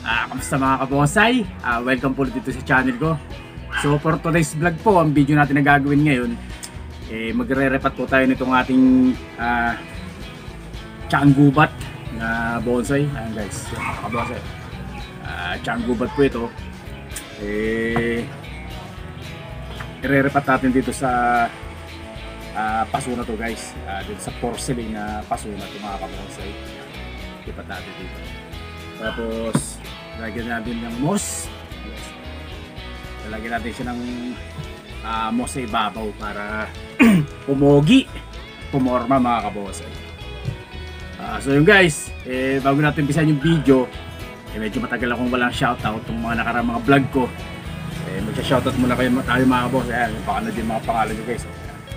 Kamusta mga kabonsay? Welcome po dito sa channel ko. So for today's vlog po, ang video natin na gagawin ngayon, magre-repat po tayo nitong ating tiyan gubat na bonsai. Ayan guys, mga kabonsay. Tiyan gubat po ito. I-repat natin dito sa paso na to guys. Dito sa porcelain na paso na to mga kabonsay. Ipat natin dito. Tapos lagyan natin ng moss. Lagyan natin siya ng moss sa ibabaw para pumogi, pumorma mga kabosay. So yun guys, bago natin umpisan yung video, medyo matagal akong walang shoutout ng mga nakaraang mga vlog ko. Magsa-shoutout muna kayo tayo mga kabosay. Ayan, baka na din mga pangalan nyo guys.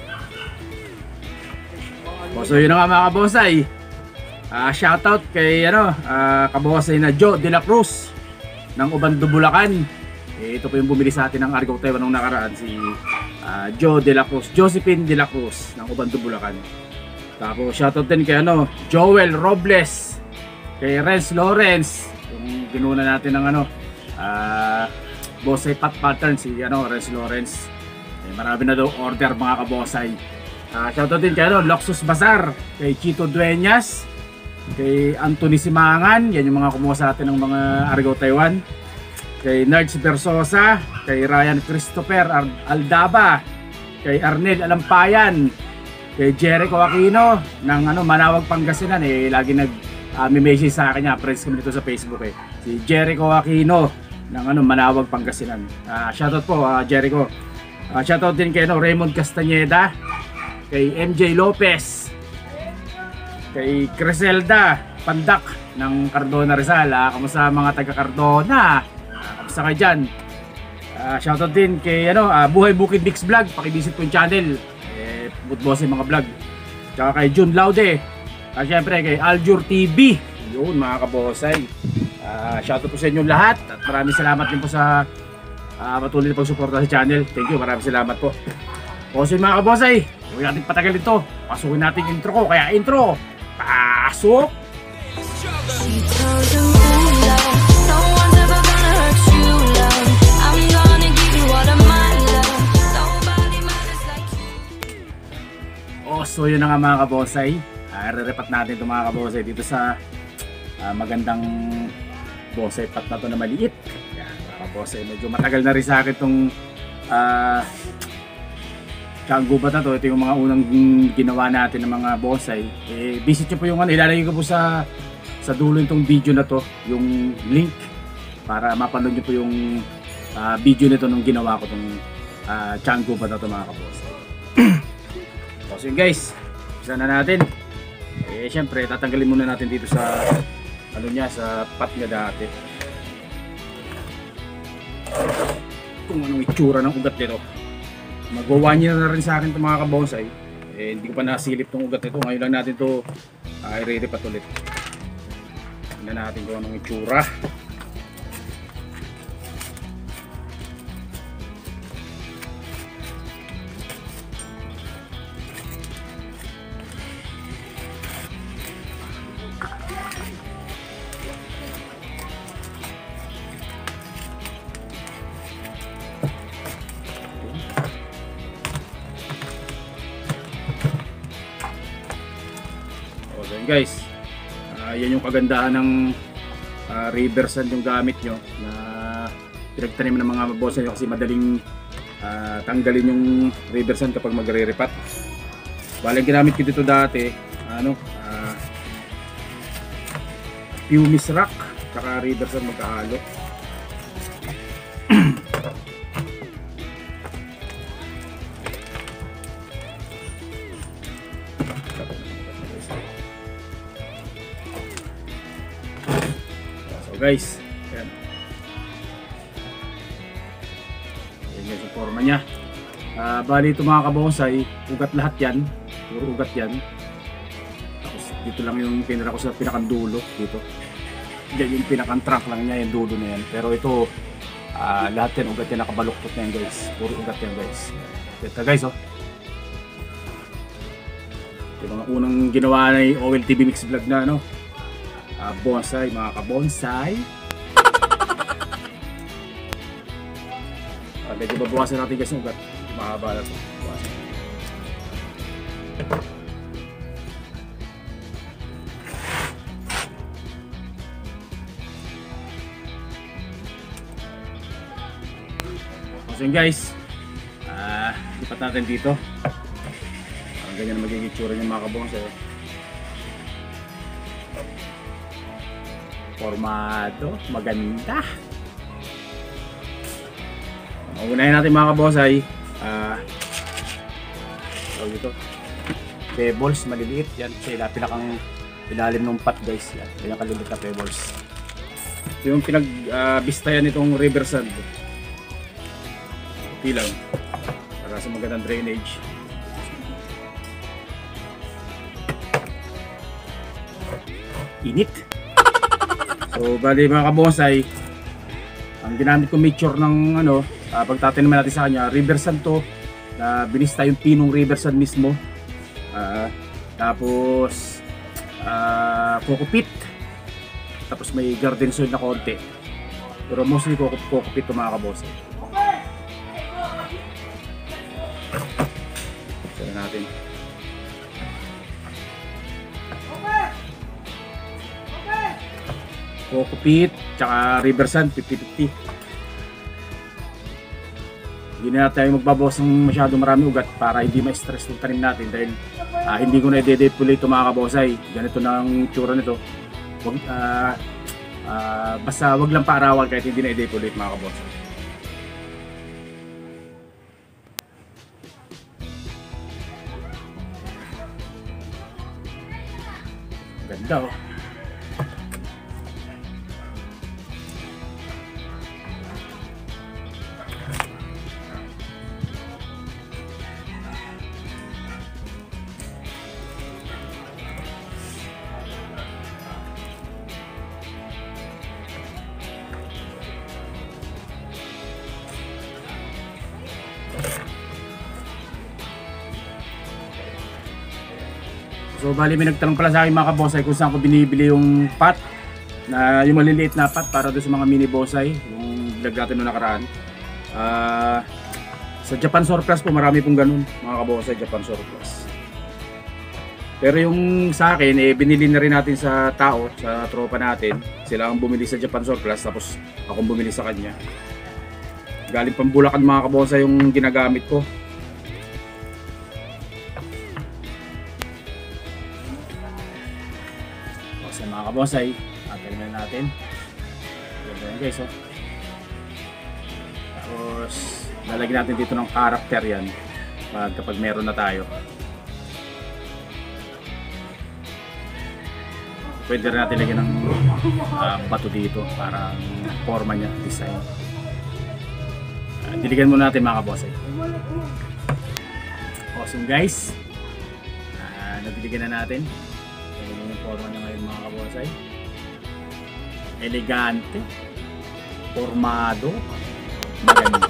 So yun na nga mga kabosay. Shoutout kay kabosay na Joe De La Cruz ng Ubando, Bulacan. Ito po yung bumili sa atin ng Argao Taiwan nung nakaraan, si Joe De La Cruz, Josephine De La Cruz ng Ubando, Bulacan. Tapos shoutout din kay Joel Robles, kay Renz Lawrence, yung ginuna natin ng bonsai pot pattern, si Renz Lawrence. Marami na daw order mga kabosay. Shoutout din kay Luxus Bazaar, kay Chito Dueñas, kay Anthony Simangan, yan yung mga kumuha sa atin ng mga Argao Taiwan. Kay Nerds Versosa, kay Ryan Christopher Aldaba, kay Arnel Alampayan, kay Jericho Aquino ng Manawag, Pangasinan. Lagi nag-message sa akin niya, friends kami dito sa Facebook si Jericho Aquino ng Manawag, Pangasinan. Shoutout po Jericho. Shoutout din kay Raymond Castañeda, kay MJ Lopez, kay Criselda Pandak ng Cardona, Rizal. Kamusta mga taga Cardona? Kamusta kayo dyan? Shoutout din kay Buhay Bukid Mix Vlog, pakivisit po yung channel, butbose yung mga vlog. Tsaka kay June Laude, syempre kay Aljur TV. Yun mga kabosay. Shoutout po sa inyo lahat at maraming salamat din po sa patuloy na pagsuporta sa channel. Thank you, maraming salamat po. So mga kabosay, huwag natin patagal ito, pasukin natin yung intro ko. Kaya intro, pasok! So yun na nga mga kabosay, re-repat natin ito mga kabosay dito sa magandang bonsai pot na ito na maliit. Yan mga kabosay, medyo matagal na rin sa akin itong tiyan gubat na to. Ito yung mga unang ginawa natin ng mga bonsai. Visit nyo po yung ilalagay ko po sa dulo itong video na to, yung link para mapanood nyo po yung video nito nung ginawa ko itong tiyan gubat na to mga kabosay. So yun guys, isa na natin. Syempre tatanggalin muna natin dito sa sa pot niya dati, kung anong itsura ng ugat nito. Magwa 1 year na rin sa akin itong mga kabonsay. Hindi ko pa nasilip itong ugat nito. Ngayon lang natin ito i-re-repat ulit. Tingnan natin kung anong itsura. Guys, yan yung kagandahan ng river sand yung gamit nyo na pinagtanim ng mga bonsai kasi madaling tanggalin yung river sand kapag magre-repat. Balang ginamit ko dito dati pumice rock tsaka river sand magkahalo. Guys, yan. Yan guys yung forma nya. Bali ito mga kabonsay, ugat lahat yan. Puro ugat yan. Tapos dito lang yung pinara ko sa pinakandulo dito. Yan yung pinakantrank lang niya, yung dulo na yan. Pero ito, lahat yan ugat yan, nakabaluktot na yan guys. Puro ugat yan guys. Ito guys yung mga unang ginawa na yung OLTV Mix Vlog na bonsai, mga kabonsai. medyo babawasan natin guys yung ugat. Mahaba na ito. So yun guys, lipat natin dito. Parang ganyan na magiging itsura niya mga kabonsay. Formado, maganda. Unahin natin mga kabonsay. Dito pebbles maliliit yan, sila pinakang ilalim ng pot guys, yan kaya kaliliit na pebbles. Ito yung pinagbistayan nitong river sand. Okay lang para sa magandang drainage. Init. So bali mga kabonsay, ang ginamit ko mixture ng pagtataniman natin sa kanya, river sand to, na binista yung pinong river sand mismo. Tapos coco peat, tapos may garden soil na konti, pero mostly coco peat to mga kabonsay. Tignan natin. Coco peat tsaka river sand 50-50. Hindi na tayo magbabawas ng masyado marami ugat para hindi ma-stress ng tanim natin, dahil hindi ko na i-defoliate ito mga kabonsay. Ganito na ang tsura nito. Basta wag lang paarawan kahit hindi na i-defoliate mga kabonsay. Ganda oh. So bali may nagtanong pala sa akin mga kabonsay kung saan ko binibili yung pot, na yung maliliit na pot para doon sa mga mini bonsai, yung vlog natin noong nakaraan. Sa Japan Surplus po marami pong ganun mga kabonsay, Japan Surplus. Pero yung sa akin binili na rin natin sa tao, sa tropa natin. Sila ang bumili sa Japan Surplus, tapos akong bumili sa kanya. Galing pang Bulacan mga kabonsay yung ginagamit ko. So mga kabonsay, tagalin natin. Ganda yan guys oh. Tapos lalagyan natin dito ng character yan kapag meron na tayo. Pwede rin natin lagyan ng bato dito para forma niya, design. Diligan muna natin mga kabonsay. Awesome guys, nadiligan na natin. Yung forma niya ngayon mga kabonsay. Elegante, formado, maganda.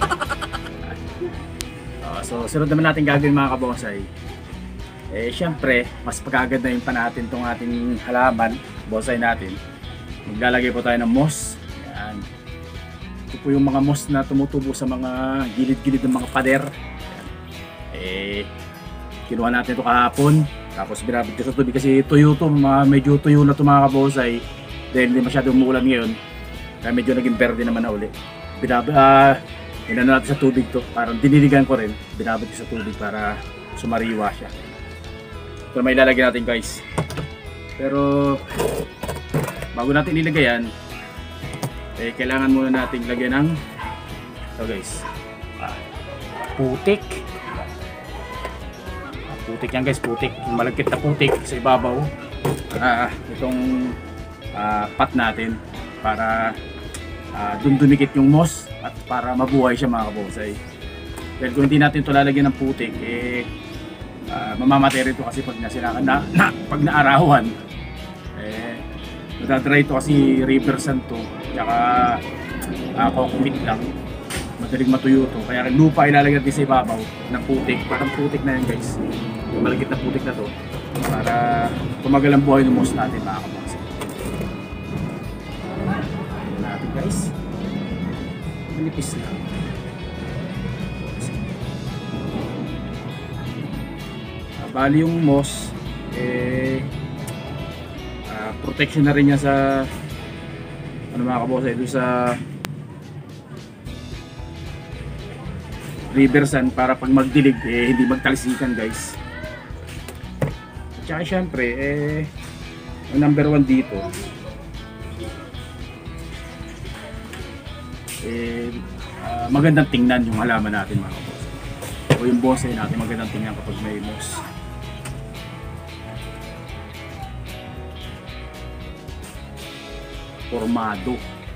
So sunod naman natin gagawin mga kabonsay. Syempre mas pagaganda yung pa natin itong ating halaman, bonsai natin. Maglalagay po tayo ng moss. Yan. Ito po yung mga moss na tumutubo sa mga gilid-gilid ng mga pader. Kinuha natin ito kahapon. Tapos binabit ko sa tubig kasi tuyo to, medyo tuyo na ito mga kabonsay. Dahil hindi masyadong umulan ngayon, kaya medyo naging verde naman na uli. Inano natin sa tubig to, parang diniligan ko rin. Binabit ko sa tubig para sumariwa siya. Ito may ilalagay natin guys. Pero bago natin ilagay yan, kailangan muna natin lagyan ng ito guys, putik. Putik yan guys, putik, yung malagkit na putik sa ibabaw itong pot natin para dun dumikit yung moss at para mabuhay siya mga kabonsay. Dahil kung hindi natin ito lalagyan ng putik, mamamatay rin ito kasi pag pag naarawan, nadadry ito kasi river sand to, tsaka coconut lang, madaling matuyo to. Kaya lupa ilalagay natin sa ibabaw ng putik, parang putik na yan guys, yung malagkit na putik na to, para tumagal ang buhay ng moss natin mga kabonsay. Natin guys, manipis lang. Bali yung moss protection na rin niya sa ano mga kabosay, doon sa river sand para pag magdilig hindi magtalsikan guys. At saka syempre ang number 1 dito magandang tingnan yung halaman natin mga kabosay, o yung bonsai natin magandang tingnan kapag may moss. Formado.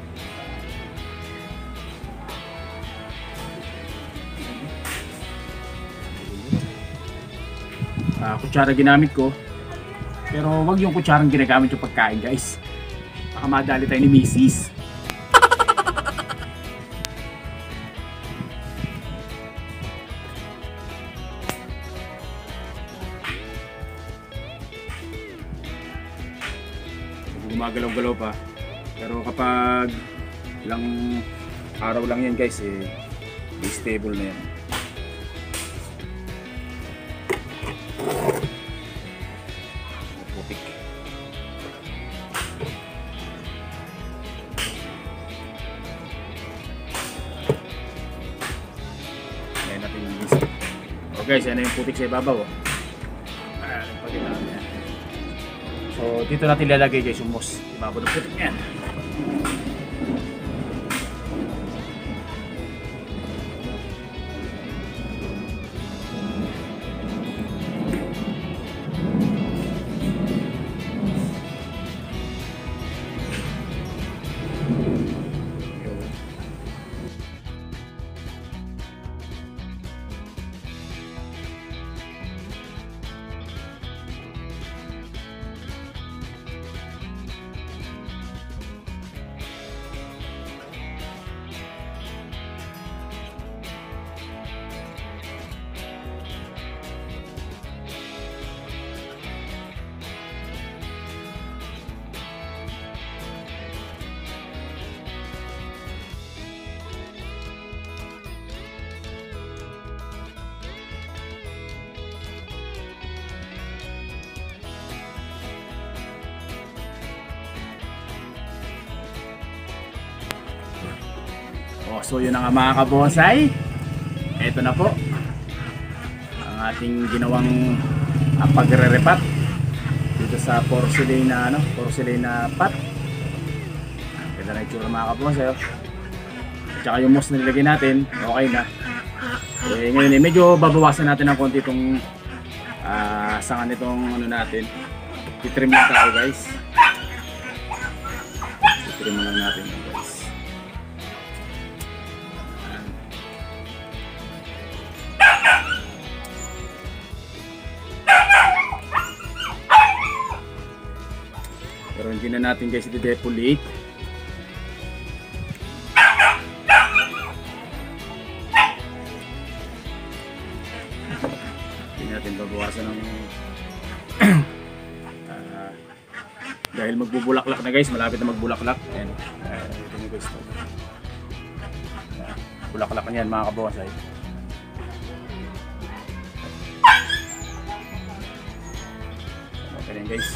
Kutsara ginamit ko, pero wag yung kutsarang ginagamit yung pagkain guys, baka madali tayo ni Mrs. Gumagalaw-galaw pa, pero kapag ilang araw lang yan guys stable na yan. Putik. Ayan natin yung list. So guys, yan na yung putik sa ibabaw. So dito natin lalagay guys yung moss. Ibabaw ng putik yan. So yun na nga mga kabonsai, eto na po ang ating ginawang pagre-repat dito sa porcelain na pot. Ganda na itsura mga kabonsai. Tsaka yung moss na nilagay natin, okay na. Ngayon medyo babawasan natin ng konti itong sangan nitong ano natin. Titrim lang tayo guys. Titrim lang natin guys. Pero hindi na natin guys i-defoliate. Hindi natin babawasan ng dahil magbubulaklak na guys, malapit na magbulaklak. Ayan, ito nyo guys, bulaklak na yan mga kabonsai. Okay na guys.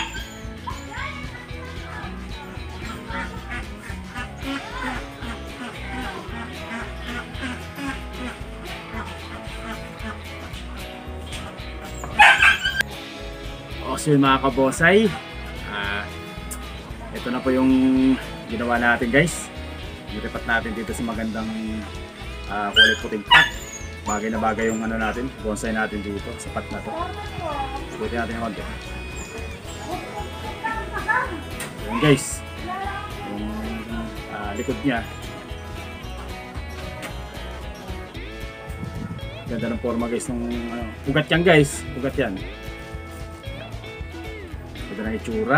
So yun mga kabonsai, ito na po yung ginawa natin guys. Niripat natin dito sa magandang kulay puting pot. Bagay na bagay yung ano natin, bonsai natin dito sa pot na to. Subutin natin yung konti. Yun guys, yung likod nya. Ganda ng forma guys ng ugat yan guys, ugat yan. Ito na itsura.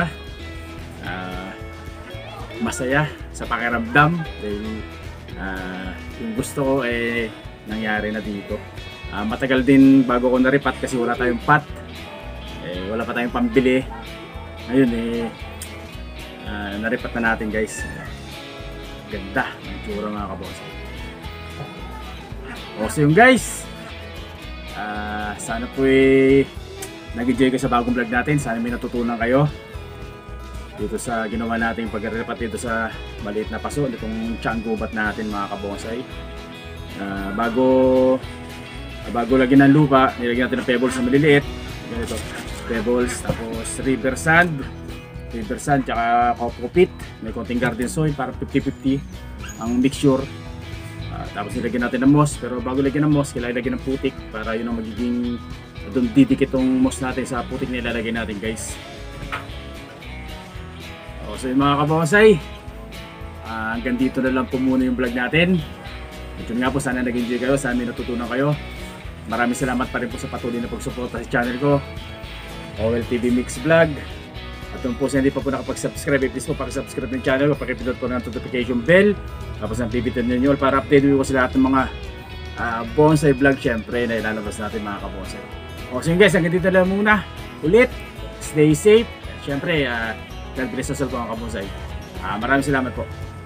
Masaya sa pakiramdam dahil yung gusto ko nangyari na dito. Matagal din bago ko naripat kasi wala tayong pot, wala pa tayong pambili. Ngayon naripat na natin guys. Ganda ng itsura mga kabonsai. So yung guys, sana po nag-enjoy kayo sa bagong vlog natin. Sana may natutunan kayo dito sa ginawa nating pagre-repat dito sa maliit na paso, itong tiyan gubat natin mga kabonsay. Bago lagyan ng lupa, nilagyan natin ng pebbles na maliliit. Ganito, pebbles, tapos river sand tsaka coco-pit. May konting garden soil para 50-50 ang mixture. Tapos nilagyan natin ng moss, pero bago lagyan ng moss, kailangan lagyan ng putik para yun ang magiging doon didikit itong moss natin sa putik na ilalagay natin, guys. So yung mga kabonsay, hanggang dito na lang po muna yung vlog natin. At yun nga po, sana nag-enjoy kayo, sana may natutunan kayo. Maraming salamat pa rin po sa patuloy na pagsuporta sa channel ko, OL TV Mix Vlog. At kung po sa hindi pa po nakapag-subscribe, please po pakisubscribe ng channel ko, pakipindot po ng notification bell, tapos ang pipitin ninyo para update ko sa lahat ng mga bonsai vlog syempre na ilalabas natin mga kabonsay. So yun guys, hanggang dito lang muna ulit. Stay safe. Syempre, God bless us all mga kabonsay. Maraming salamat po.